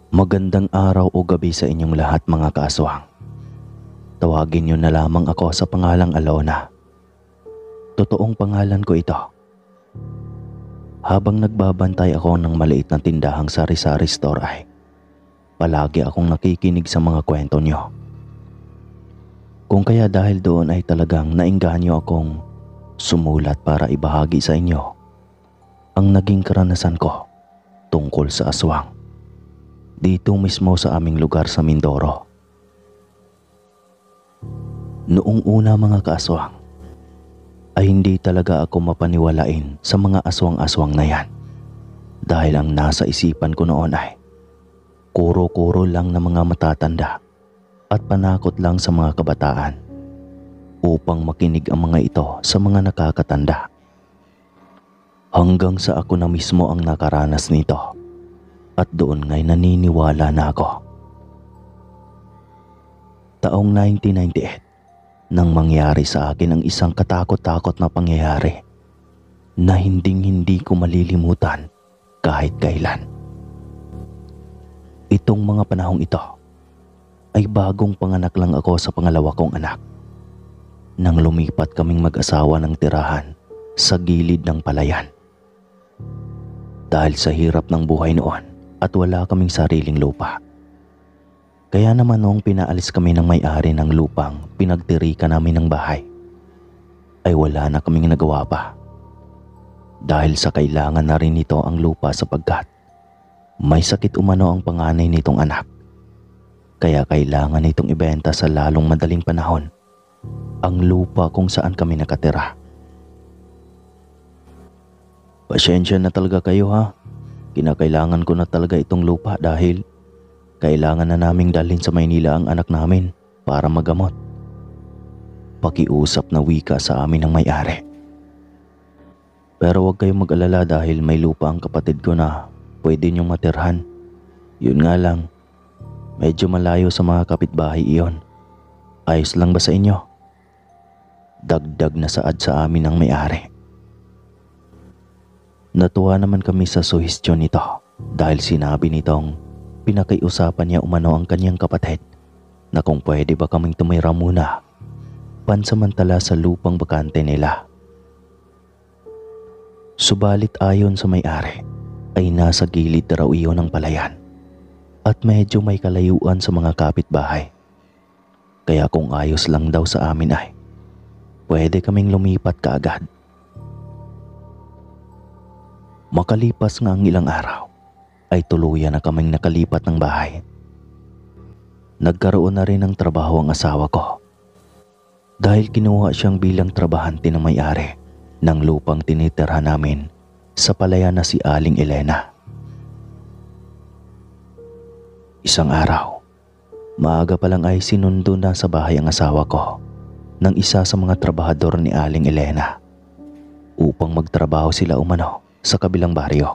Magandang araw o gabi sa inyong lahat mga kaaswang. Tawagin niyo na lamang ako sa pangalang Alona. Totoong pangalan ko ito. Habang nagbabantay ako ng maliit na tindahang sari-sari store ay palagi akong nakikinig sa mga kwento niyo. Kung kaya dahil doon ay talagang naengganyo akong sumulat para ibahagi sa inyo ang naging karanasan ko tungkol sa aswang. Dito mismo sa aming lugar sa Mindoro. Noong una mga kaaswang, ay hindi talaga ako mapaniwalain sa mga aswang-aswang na yan. Dahil ang nasa isipan ko noon ay kuro-kuro lang na mga matatanda at panakot lang sa mga kabataan upang makinig ang mga ito sa mga nakakatanda. Hanggang sa ako na mismo ang nakaranas nito. At doon nga'y naniniwala na ako. Taong 1998 nang mangyari sa akin ang isang katakot-takot na pangyayari na hinding-hindi ko malilimutan kahit kailan. Itong mga panahong ito ay bagong panganak lang ako sa pangalawa kong anak. Nang lumipat kaming mag-asawa ng tirahan sa gilid ng palayan. Dahil sa hirap ng buhay noon, at wala kaming sariling lupa. Kaya naman noong pinaalis kami ng may-ari ng lupang pinagtirikan namin ng bahay, ay wala na kaming nagawa pa. Dahil sa kailangan na rin nito ang lupa sapagkat may sakit umano ang panganay nitong anak. Kaya kailangan nitong ibenta sa lalong madaling panahon ang lupa kung saan kami nakatira. Pasensya na talaga kayo ha. Kinakailangan ko na talaga itong lupa dahil kailangan na naming dalhin sa Maynila ang anak namin para magamot. Pakiusap na wika sa amin ng may-ari. Pero huwag kayong mag-alala dahil may lupa ang kapatid ko na pwede niyong matirhan. Yun nga lang, medyo malayo sa mga kapitbahay iyon. Ayos lang ba sa inyo? Dagdag na saad sa amin ng may-ari. Natuwa naman kami sa suhestyon nito dahil sinabi nitong pinakiusapan niya umano ang kanyang kapatid na kung pwede ba kaming tumira muna pansamantala sa lupang bakante nila. Subalit ayon sa may-ari ay nasa gilid raw iyon ng palayan at medyo may kalayuan sa mga kapitbahay. Kaya kung ayos lang daw sa amin ay pwede kaming lumipat kaagad. Makalipas nga ang ilang araw, ay tuluyan na kaming nakalipat ng bahay. Nagkaroon na rin ng trabaho ang asawa ko. Dahil kinuha siyang bilang trabahante ng may-ari ng lupang tinitirhan namin sa palayan na si Aling Elena. Isang araw, maaga pa lang ay sinundo na sa bahay ang asawa ko ng isa sa mga trabahador ni Aling Elena upang magtrabaho sila umano sa kabilang baryo.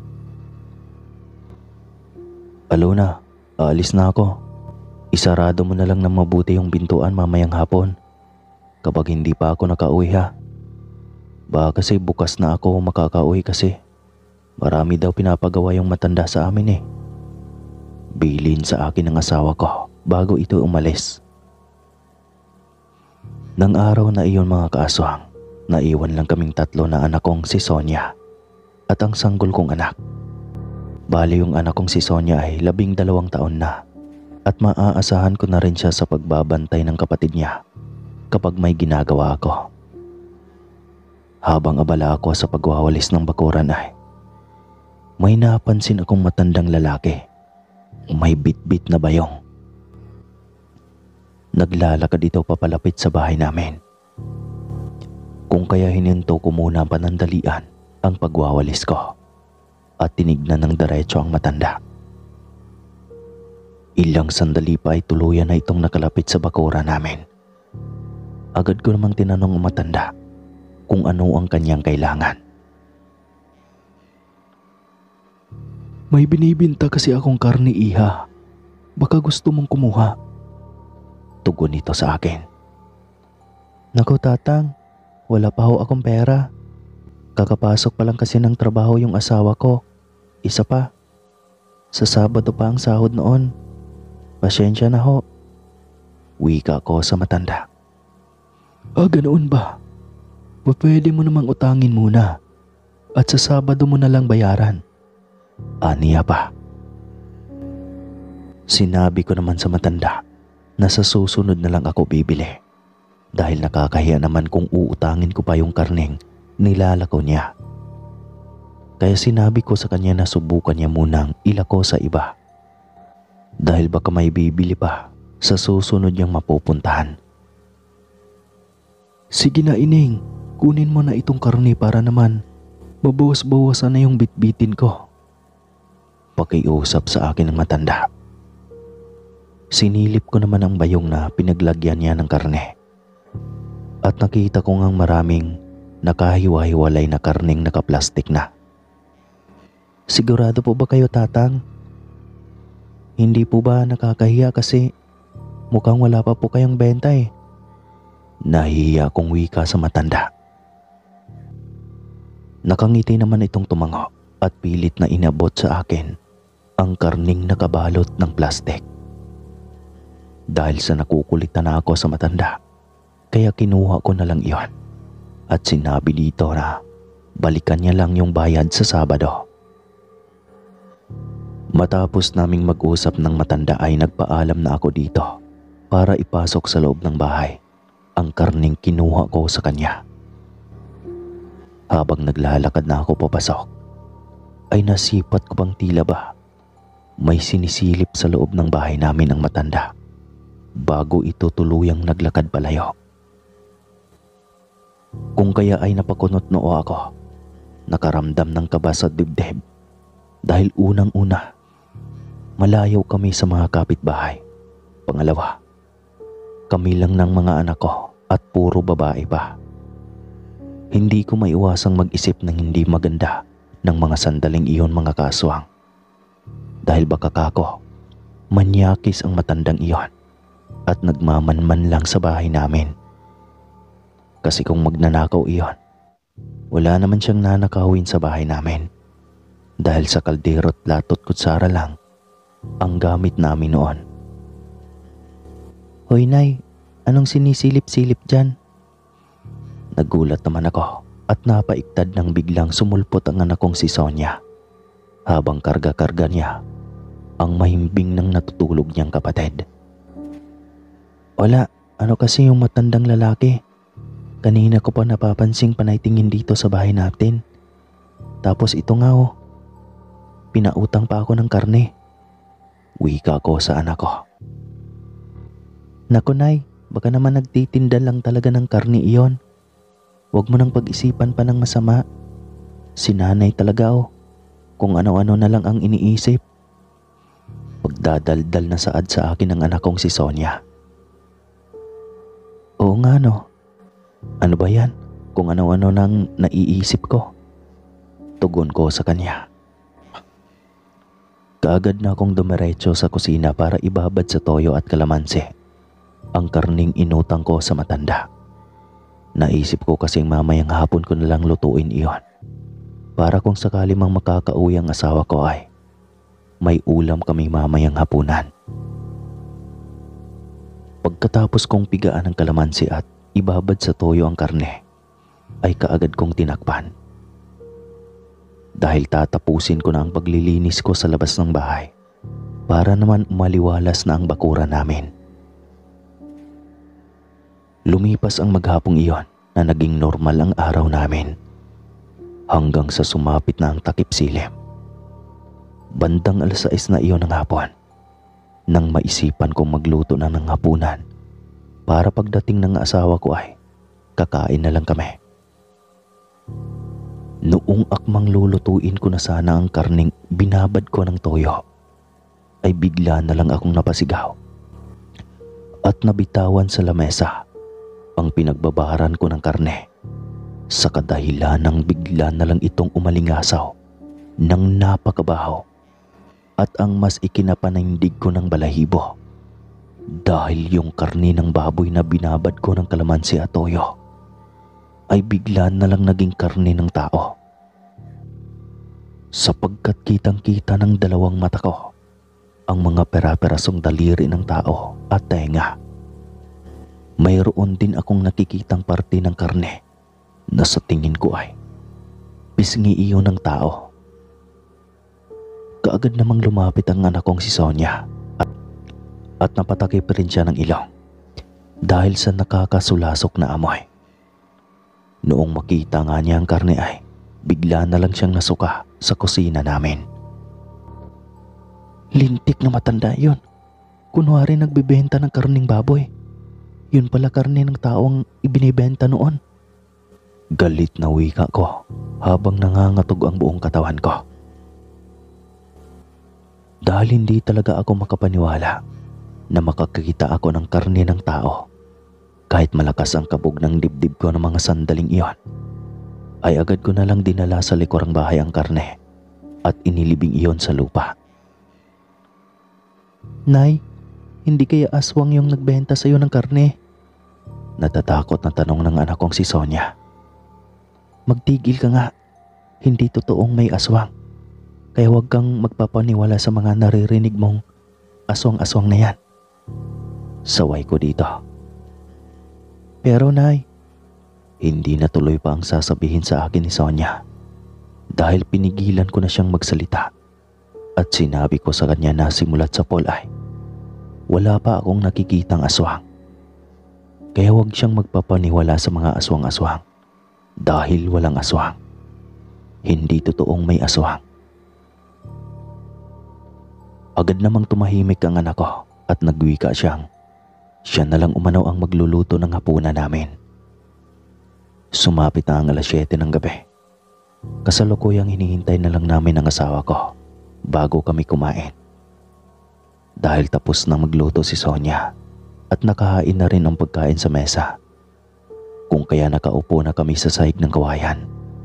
Alona, aalis na ako. Isarado mo na lang ng mabuti yung pintuan mamayang hapon kapag hindi pa ako nakauwi ha. Baka kasi bukas na ako makakauwi kasi marami daw pinapagawa yung matanda sa amin eh. Bilin sa akin ng asawa ko bago ito umalis. Nang araw na iyon mga kaaswang, naiwan lang kaming tatlo na anak kong si Sonia at ang sanggol kong anak. Bali yung anak kong si Sonia ay 12 taon na at maaasahan ko na rin siya sa pagbabantay ng kapatid niya kapag may ginagawa ako. Habang abala ako sa pagwawalis ng bakuran ay may napansin akong matandang lalaki. May bitbit na bayong. Naglalakad ito papalapit sa bahay namin. Kung kaya hininto ko muna ang panandalian ang pagwawalis ko at tinignan ng diretso ang matanda. Ilang sandali pa ay tuluyan na itong nakalapit sa bakura namin. Agad ko namang tinanong ang matanda kung ano ang kanyang kailangan. May binibinta kasi akong karne iha. Baka gusto mong kumuha. Tugon nito sa akin. Naku tatang, wala pa ho akong pera. Kakapasok pa lang kasi ng trabaho yung asawa ko. Isa pa, Sa Sabado pa ang sahod noon. Pasensya na ho. Wika ko sa matanda. Ganoon ba? Pwede mo namang utangin muna at sa Sabado mo na lang bayaran. Aniya pa. Sinabi ko naman sa matanda na sa susunod na lang ako bibili dahil nakakahiya naman kung uutangin ko pa yung karneng nilalako niya. Kaya sinabi ko sa kanya na subukan niya munang ilako sa iba dahil baka may bibili pa sa susunod niyang mapupuntahan. Sige na ining, kunin mo na itong karne para naman mabawas-bawasan na yung bitbitin ko. Pakiusap sa akin ng matanda. Sinilip ko naman ang bayong na pinaglagyan niya ng karne. At nakita ko ngang maraming nakahiwa-hiwalay na karneng nakaplastik na. Sigurado po ba kayo, tatang? Hindi po ba nakakahiya kasi mukhang wala pa po kayong benta eh? Nahihiya kong wika sa matanda. Nakangiti naman itong tumango at pilit na inabot sa akin ang karning nakabalot ng plastik. Dahil sa nakukulitan na ako sa matanda, kaya kinuha ko na lang iyon at sinabi dito na balikan niya lang yung bayad sa Sabado. Matapos naming mag-usap ng matanda ay nagpaalam na ako dito para ipasok sa loob ng bahay ang karning kinuha ko sa kanya. Habang naglalakad na ako papasok, ay nasipat ko bang tila ba may sinisilip sa loob ng bahay namin ang matanda bago ito tuluyang naglakad palayo. Kung kaya ay napakunot noo ako, nakaramdam ng kaba sa dibdib dahil unang-una, malayo kami sa mga kapitbahay. Pangalawa, kami lang ng mga anak ko at puro babae pa. Hindi ko maiwasang mag-isip ng hindi maganda ng mga sandaling iyon, mga kaswang. Dahil baka kako, manyakis ang matandang iyon at nagmamanman lang sa bahay namin. Kasi kung magnanakaw iyon, wala naman siyang nanakawin sa bahay namin. Dahil sa kaldero at latot kutsara lang ang gamit namin noon. Hoy Nay, anong sinisilip-silip dyan? Nagulat naman ako at napaiktad nang biglang sumulpot ang anak kong si Sonia habang karga-karga niya ang mahimbing ng natutulog niyang kapatid. Wala, ano kasi yung matandang lalaki? Kanina ko pa napapansing panaytingin dito sa bahay natin. Tapos ito nga pinautang pa ako ng karne. Wika ko sa anak ko. Naku Nay, baka naman nagtitinda lang talaga ng karne iyon. Huwag mo nang pag-isipan pa ng masama. Si nanay talaga kung ano-ano na lang ang iniisip. Pagdadaldal na saad sa akin ng anak kong si Sonia. Oo nga ano ba yan? Kung ano-ano nang naiisip ko. Tugon ko sa kanya. Kaagad na akong dumiretso sa kusina para ibabad sa toyo at kalamansi ang karning inutang ko sa matanda. Naisip ko kasing mamayang hapon ko na lang lutuin iyon para kung sakali mang makakauwi ang asawa ko ay may ulam kami mamayang hapunan. Pagkatapos kong pigaan ang kalamansi at ibabad sa toyo ang karne, ay kaagad kong tinakpan. Dahil tatapusin ko na ang paglilinis ko sa labas ng bahay para naman maliwalas na ang bakura namin. Lumipas ang maghapong iyon na naging normal ang araw namin hanggang sa sumapit na ang takip silim. Bandang 6:00 na iyon ng hapon nang maisipan kong magluto na ng hapunan para pagdating ng asawa ko ay kakain na lang kami. Noong akmang lulutuin ko na sana ang karning binabad ko ng toyo, ay bigla na lang akong napasigaw at nabitawan sa lamesa ang pinagbabaran ko ng karne sa kadahilan ng bigla na lang itong umalingasaw ng napakabaho at ang mas ikinapanindig ko ng balahibo dahil yung karne ng baboy na binabad ko ng kalamansi at toyo ay bigla na lang naging karne ng tao. sapagkat kitang-kita ng dalawang mata ko ang mga pera-perasong daliri ng tao at tenga. Mayroon din akong nakikitang parte ng karne na sa tingin ko ay pisngi iyon ng tao. Kaagad namang lumapit ang anak kong si Sonia at napatakip rin siya ng ilong dahil sa nakakasulasok na amoy. Noong makita nga niya ang karne ay bigla na lang siyang nasuka sa kusina namin. Lintik na matanda yon. Kunwari nagbibenta ng karning baboy. Yun pala karne ng taong ibinibenta noon. Galit na wika ko habang nangangatog ang buong katawan ko. Dahil hindi talaga ako makapaniwala na makakita ako ng karne ng tao. Kahit malakas ang kabog ng dibdib ko ng mga sandaling iyon, ay agad ko na lang dinala sa likurang bahay ang karne at inilibing iyon sa lupa. Nay, hindi kaya aswang yung nagbenta sa'yo ng karne? Natatakot na tanong ng anak kong si Sonia. Magtigil ka nga, hindi totoong may aswang. Kaya huwag kang magpapaniwala sa mga naririnig mong aswang-aswang na yan. Saway ko dito. Pero Nay, hindi natuloy pa ang sasabihin sa akin ni Sonia dahil pinigilan ko na siyang magsalita at sinabi ko sa kanya na simulat sa pool ay wala pa akong nakikitang aswang. Kaya huwag siyang magpapaniwala sa mga aswang-aswang dahil walang aswang. Hindi totoong may aswang. Agad namang tumahimik ang anak ko at nagwika siya na lang umanaw ang magluluto ng hapunan namin. Sumapit na ang 7:00 ng gabi. Kasalukuyang hinihintay na lang namin ang asawa ko bago kami kumain. Dahil tapos na magluto si Sonia at nakahain na rin ang pagkain sa mesa. Kung kaya nakaupo na kami sa sahig ng kawayan.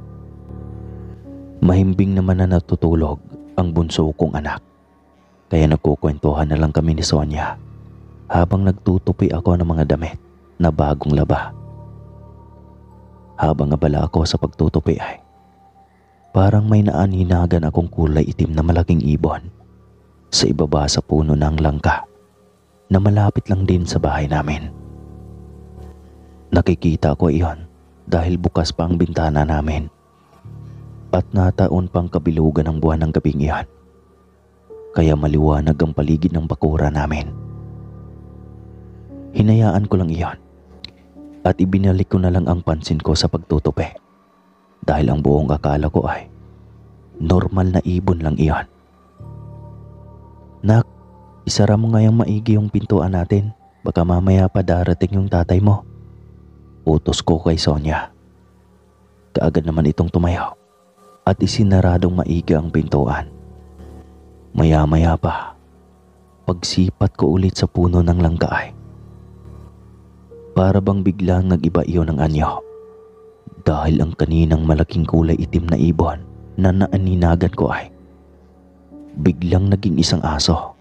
Mahimbing naman na natutulog ang bunso kong anak. Kaya nagkukwentuhan na lang kami ni Sonia habang nagtutupi ako ng mga damit na bagong laba. Habang abala ako sa pagtutupi ay parang may naaninagan akong kulay itim na malaking ibon sa ibaba sa puno ng langka na malapit lang din sa bahay namin. Nakikita ko iyon dahil bukas pa ang bintana namin at nataon pang kabilugan ng buwan ng gabing iyon. Kaya maliwanag ang paligid ng bakura namin. Hinayaan ko lang iyon at ibinalik ko na lang ang pansin ko sa pagtutupi dahil ang buong akala ko ay normal na ibon lang iyon. Nak, isara mo ngayong maigi yung pintuan natin, baka mamaya pa darating yung tatay mo. Utos ko kay Sonia. Kaagad naman itong tumayo at isinaradong maigi ang pintuan. Maya-maya pa, pagsipat ko ulit sa puno ng langka ay para bang biglang nag-iba iyon ng anyo dahil ang kaninang malaking kulay itim na ibon na naaninagan ko ay biglang naging isang aso.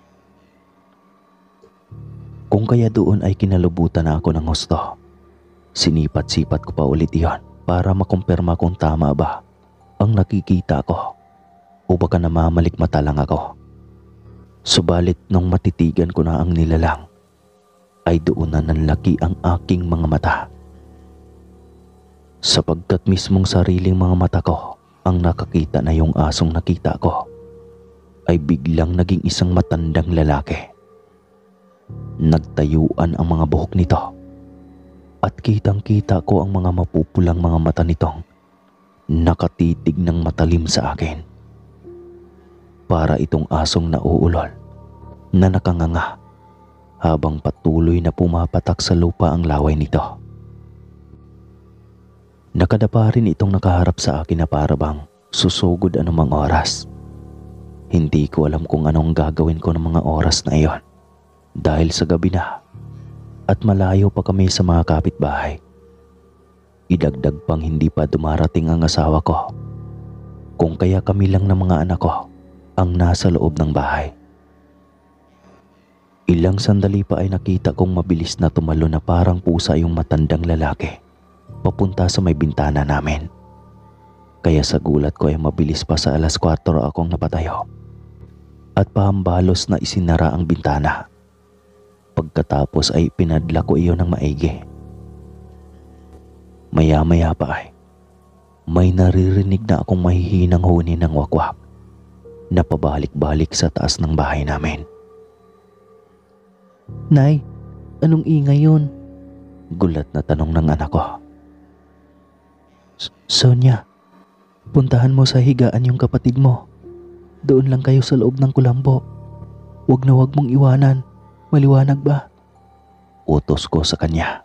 Kung kaya doon ay kinalubutan na ako ng husto. Sinipat-sipat ko pa ulit iyon para makumpirma kung tama ba ang nakikita ko o baka namamalikmata lang ako. Subalit nung matitigan ko na ang nilalang, ay doon na nanlaki ang aking mga mata. Sapagkat mismong sariling mga mata ko ang nakakita na yung asong nakita ko, ay biglang naging isang matandang lalaki. Nagtayuan ang mga buhok nito at kitang-kita ko ang mga mapupulang mga mata nitong nakatitig ng matalim sa akin. Para itong asong nauulol na nakanganga habang patuloy na pumapatak sa lupa ang laway nito. Nakadapa rin itong nakaharap sa akin na para bang susugod anumang oras. Hindi ko alam kung anong gagawin ko ng mga oras na iyon dahil sa gabi na at malayo pa kami sa mga kapitbahay. Idagdag pang hindi pa dumarating ang asawa ko, kung kaya kami lang ng mga anak ko ang nasa loob ng bahay. Ilang sandali pa ay nakita kong mabilis na tumalo na parang pusa yung matandang lalaki papunta sa may bintana namin. Kaya sa gulat ko ay mabilis pa sa 4:00 akong napatayo at pahambalos na isinara ang bintana. Pagkatapos ay pinadla ko iyon ng maigi. Maya-maya pa ay may naririnig na akong mahihinang huni ng wakwak na pabalik-balik sa taas ng bahay namin. Nay, anong ingay yun? Gulat na tanong ng anak ko. Sonia, puntahan mo sa higaan yung kapatid mo. Doon lang kayo sa loob ng kulambo. Huwag na huwag mong iwanan. Maliwanag ba? Utos ko sa kanya.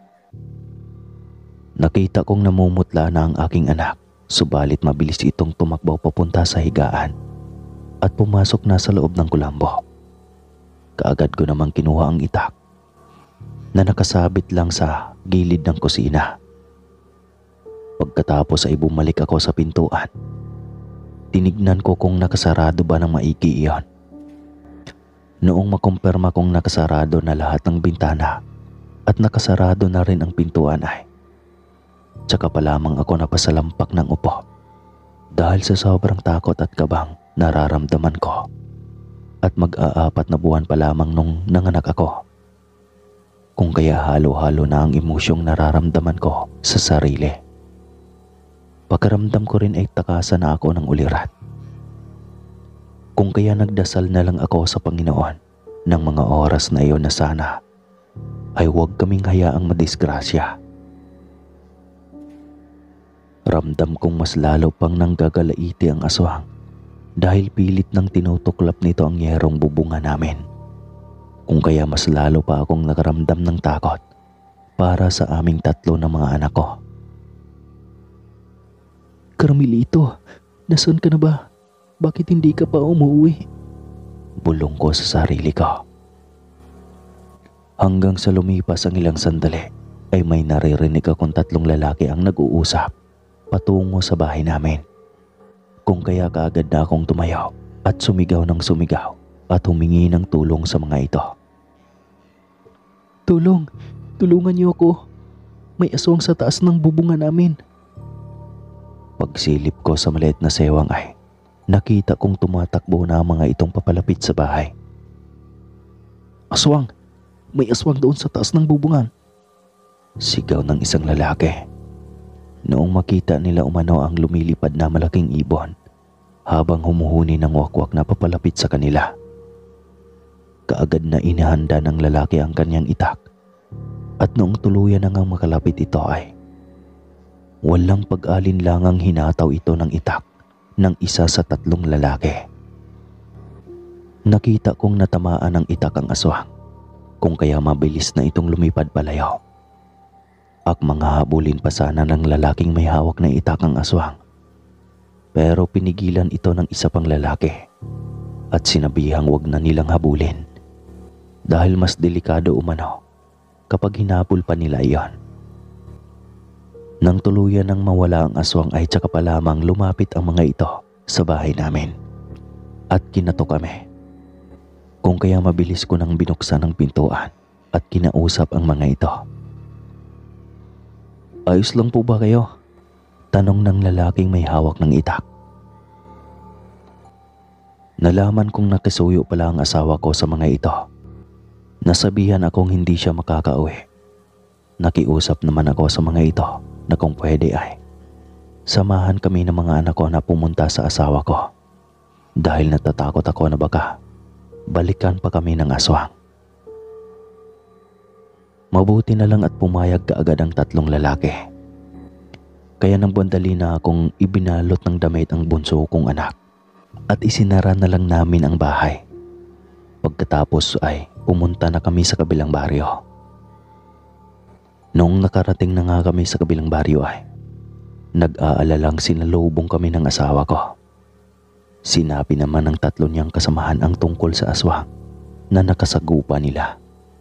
Nakita kong namumutla na ang aking anak, subalit mabilis itong tumakbo papunta sa higaan at pumasok na sa loob ng kulambo. Kaagad ko namang kinuha ang itak na nakasabit lang sa gilid ng kusina. Pagkatapos ay bumalik ako sa pintuan. Tinignan ko kung nakasarado ba ng maigi iyon. Noong makumpirma kong nakasarado na lahat ng bintana at nakasarado na rin ang pintuan ay tsaka pa lamang ako napasalampak ng upo dahil sa sobrang takot at kabang nararamdaman ko. At mag-aapat na buwan pa lamang nung nanganak ako. Kung kaya halo-halo na ang emosyong nararamdaman ko sa sarili. Pagkaramdam ko rin ay takasan na ako ng ulirat. Kung kaya nagdasal na lang ako sa Panginoon ng mga oras na iyon na sana ay huwag kaming hayaang madisgrasya. Ramdam kong mas lalo pang nanggagalaiti ang aswang dahil pilit nang tinutuklap nito ang yerong bubunga namin. Kung kaya mas lalo pa akong nakaramdam ng takot para sa aming 3 na mga anak ko. Carmelito, nasan ka na ba? Bakit hindi ka pa umuwi? Bulong ko sa sarili ko. Hanggang sa lumipas ang ilang sandali ay may naririnig akong 3 lalaki ang nag-uusap patungo sa bahay namin. Kung kaya kaagad na akong tumayo at sumigaw ng sumigaw at humingi ng tulong sa mga ito. Tulong! Tulungan niyo ako. May aswang sa taas ng bubunga namin. Pagsilip ko sa maliit na sewang ay nakita kong tumatakbo na ang mga itong papalapit sa bahay. Aswang! May aswang doon sa taas ng bubungan. Sigaw ng isang lalaki. Noong makita nila umano ang lumilipad na malaking ibon habang humuhuni ng wakwak na papalapit sa kanila. Kaagad na inihanda ng lalaki ang kanyang itak at noong tuluyan na ngang makalapit ito ay walang pag-alinlangang hinataw ito ng itak ng isa sa 3 lalaki. Nakita kong natamaan ng itak ang aswang, kung kaya mabilis na itong lumipad palayo. At mga habulin pa sana ng lalaking may hawak na itak ang aswang. Pero pinigilan ito ng isa pang lalaki at sinabihang wag na nilang habulin dahil mas delikado umano kapag hinabol pa nila iyon. Nang tuluyan ng mawala ang aswang ay tsaka pa lamang lumapit ang mga ito sa bahay namin at kinato kami. Kung kaya mabilis ko nang binuksan ang pintuan at kinausap ang mga ito. Ayos lang po ba kayo? Tanong ng lalaking may hawak ng itak. Nalaman kong nakisuyo pala ang asawa ko sa mga ito. Nasabihan akong hindi siya makakauwi. Nakiusap naman ako sa mga ito na kung pwede ay samahan kami ng mga anak ko na pumunta sa asawa ko dahil natatakot ako na baka balikan pa kami ng aswang. Mabuti na lang at pumayag kaagad ang 3 lalaki. Kaya nang bandali na akong ibinalot ng damit ang bunso kong anak at isinara na lang namin ang bahay. Pagkatapos ay pumunta na kami sa kabilang baryo. Noong nakarating na nga kami sa kabilang baryo ay nag-aalalang sinalubong kami ng asawa ko. Sinabi naman ng 3 niyang kasamahan ang tungkol sa aswang na nakasagupa nila.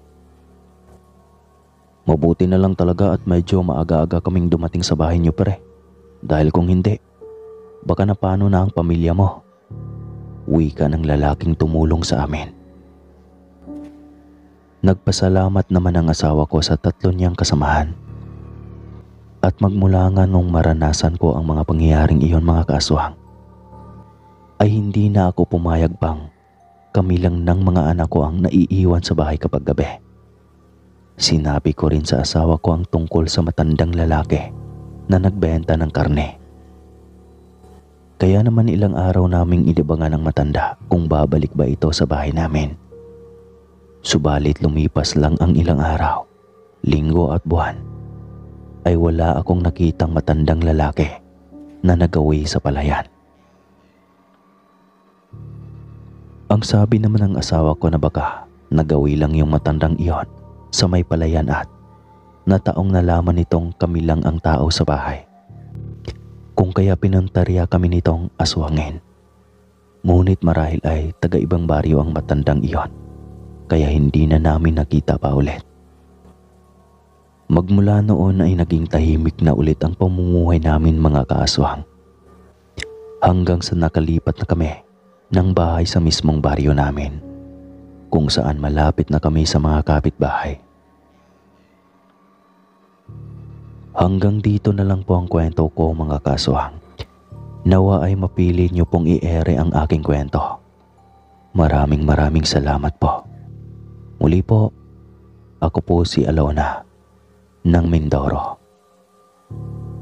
Mabuti na lang talaga at medyo maaga-aga kaming dumating sa bahay niyo pre. Dahil kung hindi, baka napano na ang pamilya mo. Wika ng lalaking tumulong sa amin. Nagpasalamat naman ang asawa ko sa 3 niyang kasamahan. At magmula nga nung maranasan ko ang mga pangyayaring iyon mga kaaswang, ay hindi na ako pumayag pang kami lang ng mga anak ko ang naiiwan sa bahay kapag gabi. Sinabi ko rin sa asawa ko ang tungkol sa matandang lalaki na nagbenta ng karne. Kaya naman ilang araw naming inibangan ng matanda kung babalik ba ito sa bahay namin. Subalit lumipas lang ang ilang araw, linggo at buwan, ay wala akong nakitang matandang lalaki na nagawi sa palayan. Ang sabi naman ng asawa ko na baka nagawi lang yung matandang iyon sa may palayan at na taong nalaman nitong kami lang ang tao sa bahay. Kung kaya pinuntarya kami nitong aswangin. Ngunit marahil ay taga-ibang baryo ang matandang iyon, kaya hindi na namin nakita pa ulit. Magmula noon ay naging tahimik na ulit ang pamumuhay namin mga kaaswang. Hanggang sa nakalipat na kami ng bahay sa mismong baryo namin, kung saan malapit na kami sa mga kapitbahay. Hanggang dito na lang po ang kwento ko mga kaaswang. Nawa ay mapili niyo pong i-ere ang aking kwento. Maraming salamat po. Muli po, ako po si Alona ng Mindoro.